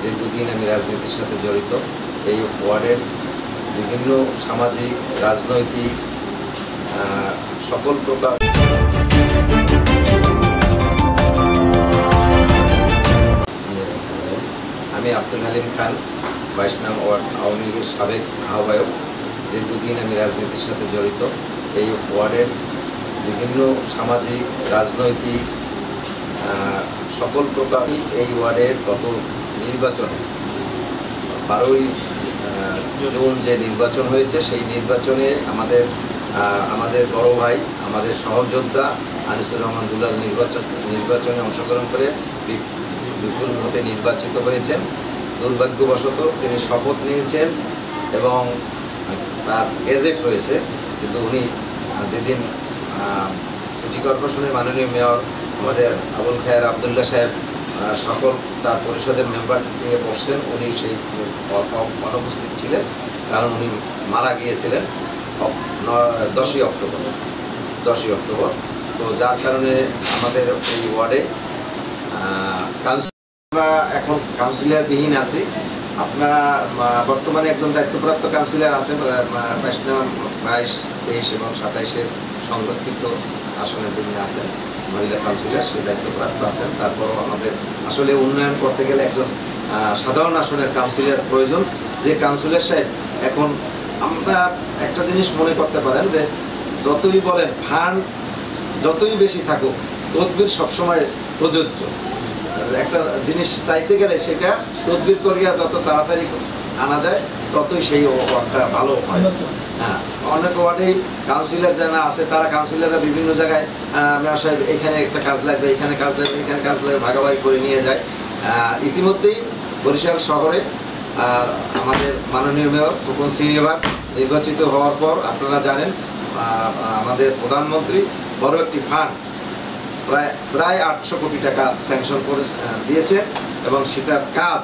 দীর্ঘদিন আমি রাজনীতির সাথে জড়িত। এই ওয়ার্ডের বিভিন্ন সামাজিক, রাজনৈতিক সকল প্রকার। আমি আব্দুল হালিম খান, 22 নং ওয়ার্ড আওয়ামী লীগের সাবেক আহ্বায়ক। দীর্ঘদিন আমি রাজনীতির সাথে জড়িত। এই ওয়ার্ডের বিভিন্ন সামাজিক, রাজনৈতিক সকল প্রকারই এই ওয়ার্ডের গত নির্বাচনে 12ই জুন যে নির্বাচন হয়েছে, সেই নির্বাচনে আমাদের বড় ভাই, আমাদের সহযোদ্ধা আনিসুর রহমান দুলাল নির্বাচনে অংশগ্রহণ করে বিপুল ভোটে নির্বাচিত হয়েছেন। দুর্ভাগ্যবশত তিনি শপথ নিয়েছেন এবং তার গেজেট হয়েছে, কিন্তু উনি যেদিন সিটি কর্পোরেশনের মাননীয় মেয়র আমাদের আবুল খায়ের আবদুল্লাহ সাহেব সকল তার পরিষদের মেম্বার দিয়ে বসছেন, উনি সেই অনুপস্থিত ছিলেন, কারণ উনি মারা গিয়েছিলেন 10ই অক্টোবর। তো যার কারণে আমাদের এই ওয়ার্ডে কাউন্সিলররা এখন কাউন্সিলরবিহীন আছি। আপনারা বর্তমানে একজন দায়িত্বপ্রাপ্ত কাউন্সিলর আছেন, 22, 23 এবং 27-এ সংরক্ষিত আসনে যিনি আছেন মহিলা কাউন্সিলর, সেই দায়িত্বপ্রাপ্ত আছেন। তারপরও আমাদের আসলে উন্নয়ন করতে গেলে একজন সাধারণ আসনের কাউন্সিলর প্রয়োজন। যে কাউন্সিলর সাহেব এখন আমরা একটা জিনিস মনে করতে পারেন যে যতই বলেন ফান্ড যতই বেশি থাকুক, তদবির সবসময় প্রযোজ্য। একটা জিনিস চাইতে গেলে সেটা তদবির করিয়া যত তাড়াতাড়ি আনা যায় ততই সেই ওয়ার্ডটা ভালো হয়। হ্যাঁ, অনেক ওয়ার্ডেই কাউন্সিলর যারা আছে তারা কাউন্সিলররা বিভিন্ন জায়গায় মেয়র সাহেব এখানে একটা কাজ লাগবে, এখানে কাজ লাগবে, এখানে কাজ লাগবে, ভাগাভাগি করে নিয়ে যায়। ইতিমধ্যেই বরিশাল শহরে আমাদের মাননীয় মেয়র খোকন শ্রীনিবাস নির্বাচিত হওয়ার পর আপনারা জানেন আমাদের প্রধানমন্ত্রী বড় একটি ফান্ড প্রায় 800 কোটি টাকা স্যাংশন করে দিয়েছে এবং সেটার কাজ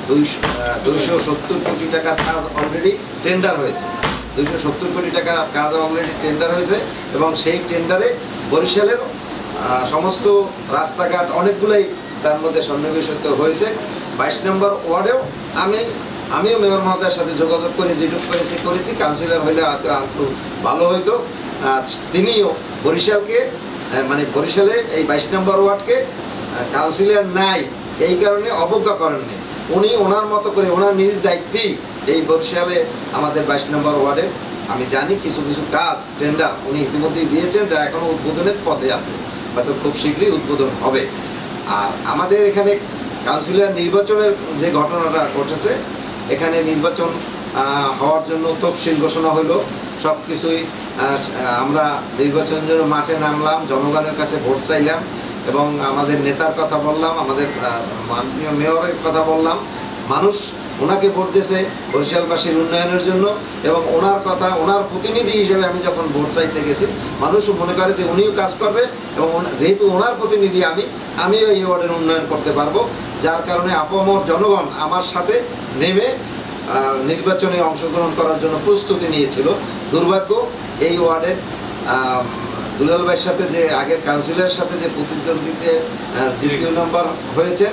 270 কোটি টাকার কাজ অলরেডি টেন্ডার হয়েছে। 270 কোটি টাকার কাজ অলরেডি টেন্ডার হয়েছে এবং সেই টেন্ডারে বরিশালের সমস্ত রাস্তাঘাট অনেকগুলোই তার মধ্যে সন্নিবেশিত হয়েছে। 22 নম্বর ওয়ার্ডেও আমিও মেয়র মহোদয়ের সাথে যোগাযোগ করে যেটুকু করেছি কাউন্সিলর হইলে একটু ভালো হইতো। তিনিও বরিশালকে বরিশালে এই 22 নম্বর ওয়ার্ডকে কাউন্সিলর নাই এই কারণে অবজ্ঞা করেননি। উনি ওনার মতো করে ওনার নিজ দায়িত্বেই এই বরিশালে আমাদের 22 নম্বর ওয়ার্ডের আমি জানি কিছু কাজ টেন্ডার উনি ইতিমধ্যেই দিয়েছেন, যা এখনও উদ্বোধনের পথে আছে, হয়তো খুব শীঘ্রই উদ্বোধন হবে। আর আমাদের এখানে কাউন্সিলর নির্বাচনের যে ঘটনাটা ঘটেছে, এখানে নির্বাচন হওয়ার জন্য তফসিল ঘোষণা হলো, সব কিছুই আমরা নির্বাচনের জন্য মাঠে নামলাম, জনগণের কাছে ভোট চাইলাম এবং আমাদের নেতার কথা বললাম, আমাদের মাননীয় মেয়রের কথা বললাম। মানুষ ওনাকে ভোট দিয়েছে বরিশালবাসীর উন্নয়নের জন্য এবং ওনার প্রতিনিধি হিসেবে আমি যখন ভোট চাইতে গেছি, মানুষও মনে করে যে উনিও কাজ করবে এবং যেহেতু ওনার প্রতিনিধি আমিও এই ওয়ার্ডের উন্নয়ন করতে পারবো। যার কারণে আপামর জনগণ আমার সাথে নেমে নির্বাচনে অংশগ্রহণ করার জন্য প্রস্তুতি নিয়েছিল। দুর্ভাগ্য এই ওয়ার্ডের দুলাল ভাইয়ের সাথে যে আগের কাউন্সিলরের সাথে যে প্রতিদ্বন্দ্বিতে 2য় নম্বর হয়েছেন,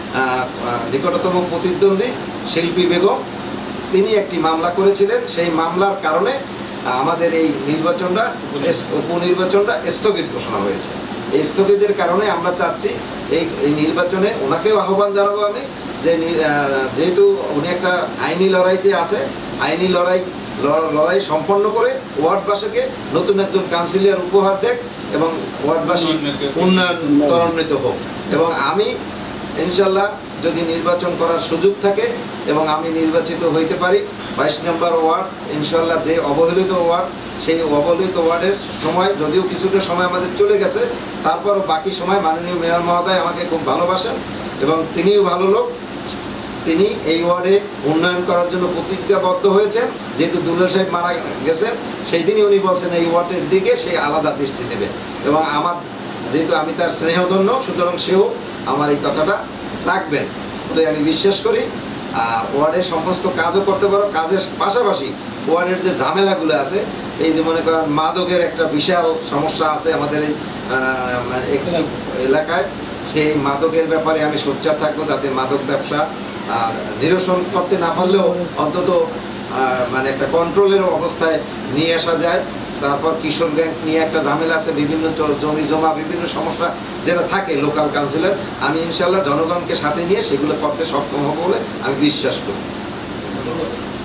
নিকটতম প্রতিদ্বন্দ্বী শিল্পী বেগম, তিনি একটি মামলা করেছিলেন। সেই মামলার কারণে আমাদের এই উপনির্বাচনটা স্থগিত ঘোষণা হয়েছে। এই স্থগিতের কারণে আমরা চাচ্ছি এই নির্বাচনে ওনাকেও আহ্বান জানাবো আমি যে যেহেতু উনি একটা আইনি লড়াইতে আছে, আইনি লড়াই সম্পন্ন করে ওয়ার্ডবাসীকে নতুন একজন কাউন্সিলর উপহার দেখ এবং ওয়ার্ডবাসী উন্নয়ন ত্বরান্বিত হোক। এবং আমি ইনশাল্লাহ যদি নির্বাচন করার সুযোগ থাকে এবং আমি নির্বাচিত হইতে পারি 22 নম্বর ওয়ার্ড, ইনশাল্লাহ যে অবহেলিত ওয়ার্ড, সেই অবহেলিত ওয়ার্ডের সময় যদিও কিছুটা সময় আমাদের চলে গেছে, তারপরও বাকি সময় মাননীয় মেয়র মহোদয় আমাকে খুব ভালোবাসেন এবং তিনিও ভালো লোক। তিনি এই ওয়ার্ডে উন্নয়ন করার জন্য প্রতিজ্ঞাবদ্ধ হয়েছেন। যেহেতু দুলাল সাহেব মারা গেছেন, সেই দিনই উনি বলছেন এই ওয়ার্ডের দিকে সে আলাদা দৃষ্টি দেবে এবং যেহেতু আমি তার স্নেহধন্য, সুতরাং সেও আমার এই কথাটা রাখবেন বলে আমি বিশ্বাস করি। ওয়ার্ডের সমস্ত কাজও করতে পারো, কাজের পাশাপাশি ওয়ার্ডের যে ঝামেলাগুলো আছে, এই যে মনে করেন মাদকের একটা বিশাল সমস্যা আছে আমাদের এই এলাকায়, সেই মাদকের ব্যাপারে আমি সোচ্চার থাকবো যাতে মাদক ব্যবসা নিরসন করতে না পারলেও অন্তত মানে একটা কন্ট্রোলের অবস্থায় নিয়ে আসা যায়। তারপর কিশোর গ্যাং নিয়ে একটা ঝামেলা আছে, বিভিন্ন জমি জমা বিভিন্ন সমস্যা যেটা থাকে লোকাল কাউন্সিলর, আমি ইনশাল্লাহ জনগণকে সাথে নিয়ে সেগুলো করতে সক্ষম হব বলে আমি বিশ্বাস করি।